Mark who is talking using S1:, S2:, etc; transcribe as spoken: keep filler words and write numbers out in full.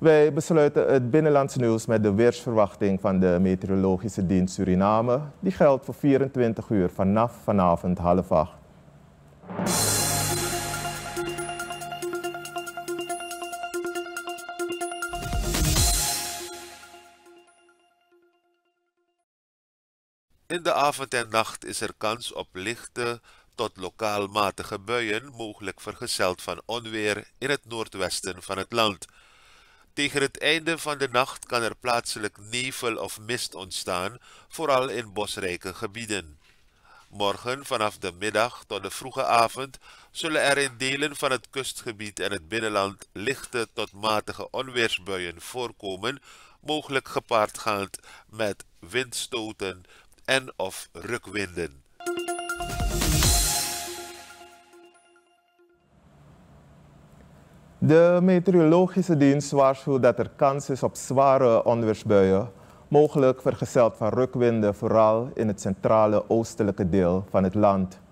S1: Wij besluiten het binnenlands nieuws met de weersverwachting van de Meteorologische Dienst Suriname. Die geldt voor vierentwintig uur vanaf vanavond half acht.
S2: In de avond en nacht is er kans op lichte tot lokaal matige buien, mogelijk vergezeld van onweer in het noordwesten van het land. Tegen het einde van de nacht kan er plaatselijk nevel of mist ontstaan, vooral in bosrijke gebieden. Morgen vanaf de middag tot de vroege avond zullen er in delen van het kustgebied en het binnenland lichte tot matige onweersbuien voorkomen, mogelijk gepaardgaand met windstoten en of rukwinden.
S1: De Meteorologische Dienst waarschuwt dat er kans is op zware onweersbuien, mogelijk vergezeld van rukwinden, vooral in het centrale oostelijke deel van het land.